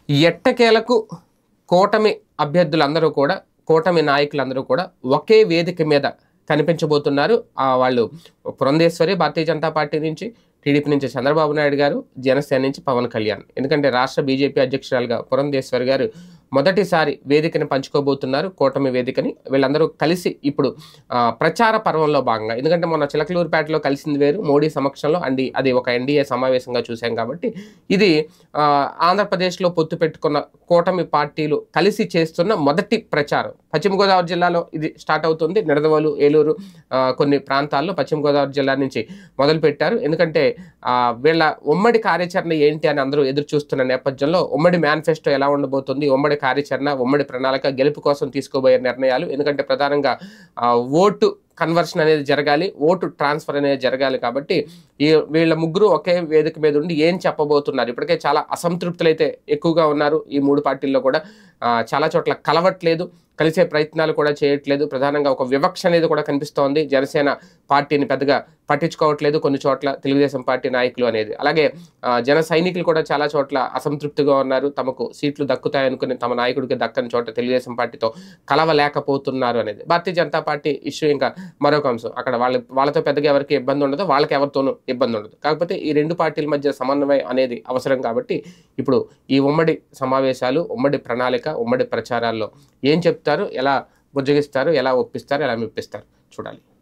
ఎట్టకేలకు కూటమి అభ్యర్థులందరూ కూడా, కూటమి నాయకులందరూ కూడా ఒకే వేదిక మీద కనిపించబోతున్నారు. వాళ్ళు పురంధేశ్వరి భారతీయ జనతా పార్టీ నుంచి, టీడీపీ నుంచి చంద్రబాబు నాయుడు గారు, జనసేన నుంచి పవన్ కళ్యాణ్. ఎందుకంటే రాష్ట్ర బీజేపీ అధ్యక్షురాలుగా పురంధేశ్వరి గారు మొదటిసారి వేదికని పంచుకోబోతున్నారు, కూటమి వేదికని. వీళ్ళందరూ కలిసి ఇప్పుడు ప్రచార పర్వంలో భాగంగా, ఎందుకంటే మొన్న చిలకలూరుపేటలో కలిసింది వేరు, మోడీ సమక్షంలో అది ఒక ఎన్డీఏ సమావేశంగా చూసాం కాబట్టి, ఇది ఆంధ్రప్రదేశ్లో పొత్తు పెట్టుకున్న కూటమి పార్టీలు కలిసి చేస్తున్న మొదటి ప్రచారం. పశ్చిమ గోదావరి జిల్లాలో ఇది స్టార్ట్ అవుతుంది. నిడదవోలు, ఏలూరు కొన్ని ప్రాంతాల్లో పశ్చిమ గోదావరి జిల్లా నుంచి మొదలుపెట్టారు. ఎందుకంటే వీళ్ళ ఉమ్మడి కార్యాచరణ ఏంటి అని అందరూ ఎదురు చూస్తున్న నేపథ్యంలో ఉమ్మడి మేనిఫెస్టో ఎలా ఉండబోతుంది, ఉమ్మడి కార్యాచరణ, ఉమ్మడి ప్రణాళిక, గెలుపు కోసం తీసుకోబోయే నిర్ణయాలు. ఎందుకంటే ప్రధానంగా ఓటు కన్వర్షన్ అనేది జరగాలి, ఓటు ట్రాన్స్ఫర్ అనేది జరగాలి. కాబట్టి వీళ్ళ ముగ్గురు ఒకే వేదిక మీద ఉండి ఏం చెప్పబోతున్నారు. ఇప్పటికే చాలా అసంతృప్తులు అయితే ఎక్కువగా ఉన్నారు. ఈ మూడు పార్టీల్లో కూడా చాలా చోట్ల కలవట్లేదు, కలిసే ప్రయత్నాలు కూడా చేయట్లేదు. ప్రధానంగా ఒక వివక్ష అనేది కూడా కనిపిస్తోంది. జనసేన పార్టీని పెద్దగా పట్టించుకోవట్లేదు కొన్ని చోట్ల తెలుగుదేశం పార్టీ నాయకులు అనేది. అలాగే జన సైనికులు కూడా చాలా చోట్ల అసంతృప్తిగా ఉన్నారు. తమకు సీట్లు దక్కుతాయనుకుని తమ నాయకుడికి దక్కని చోట తెలుగుదేశం పార్టీతో కలవలేకపోతున్నారు అనేది. భారతీయ జనతా పార్టీ ఇష్యూ ఇంకా మరొక అంశం. అక్కడ వాళ్ళతో పెద్దగా ఎవరికి ఇబ్బంది ఉండదు, వాళ్ళకి ఎవరితోనూ ఇబ్బంది ఉండదు. కాకపోతే ఈ రెండు పార్టీల మధ్య సమన్వయం అనేది అవసరం. కాబట్టి ఇప్పుడు ఈ ఉమ్మడి సమావేశాలు, ఉమ్మడి ప్రణాళిక, ఉమ్మడి ప్రచారాల్లో ఏం చెప్తారు, ఎలా బుజ్జగిస్తారు, ఎలా ఒప్పిస్తారు, ఎలా మెప్పిస్తారు చూడాలి.